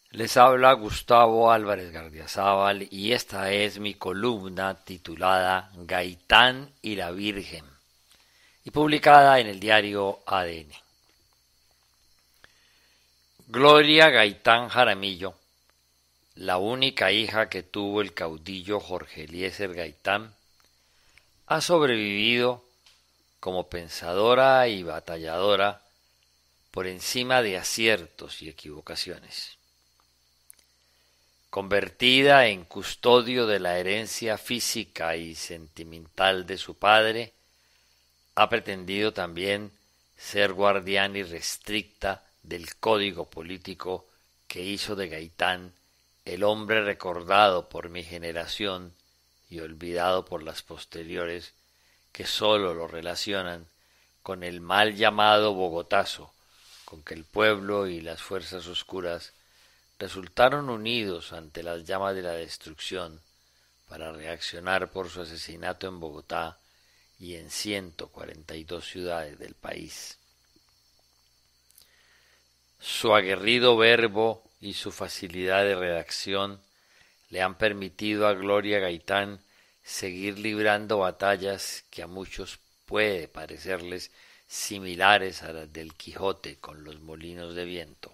Les habla Gustavo Álvarez Gardiazabal y esta es mi columna titulada Gaitán y la Virgen y publicada en el diario ADN. Gloria Gaitán Jaramillo, la única hija que tuvo el caudillo Jorge Eliezer Gaitán, ha sobrevivido como pensadora y batalladora por encima de aciertos y equivocaciones. Convertida en custodio de la herencia física y sentimental de su padre, ha pretendido también ser guardián irrestricta del código político que hizo de Gaitán el hombre recordado por mi generación y olvidado por las posteriores, que sólo lo relacionan con el mal llamado Bogotazo, con que el pueblo y las fuerzas oscuras resultaron unidos ante las llamas de la destrucción para reaccionar por su asesinato en Bogotá y en 142 ciudades del país. Su aguerrido verbo y su facilidad de redacción le han permitido a Gloria Gaitán seguir librando batallas que a muchos puede parecerles similares a las del Quijote con los molinos de viento.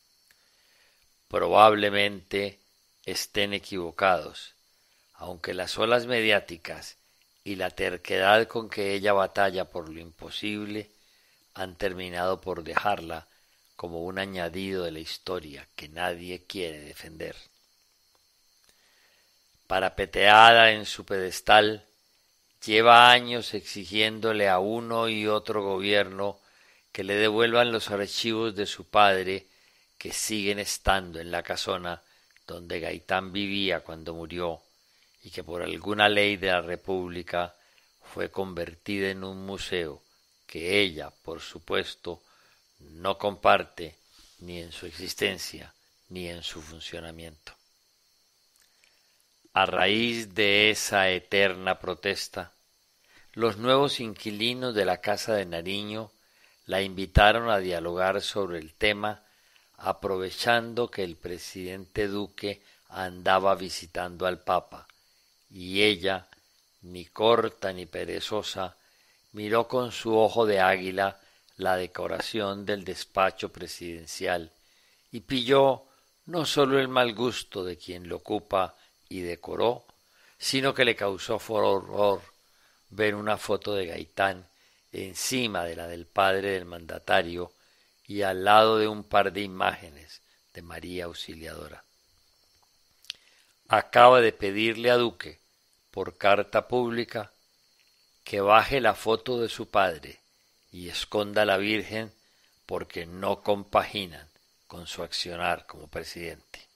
Probablemente estén equivocados, aunque las olas mediáticas y la terquedad con que ella batalla por lo imposible han terminado por dejarla como un añadido de la historia que nadie quiere defender. Parapeteada en su pedestal, lleva años exigiéndole a uno y otro gobierno que le devuelvan los archivos de su padre, que siguen estando en la casona donde Gaitán vivía cuando murió y que por alguna ley de la República fue convertida en un museo que ella, por supuesto, no comparte ni en su existencia ni en su funcionamiento. A raíz de esa eterna protesta, los nuevos inquilinos de la Casa de Nariño la invitaron a dialogar sobre el tema, aprovechando que el presidente Duque andaba visitando al Papa, y ella, ni corta ni perezosa, miró con su ojo de águila la decoración del despacho presidencial y pilló no sólo el mal gusto de quien lo ocupa y decoró, sino que le causó horror ver una foto de Gaitán encima de la del padre del mandatario y al lado de un par de imágenes de María Auxiliadora. Acaba de pedirle a Duque, por carta pública, que baje la foto de su padre y esconda a la Virgen porque no compaginan con su accionar como presidente.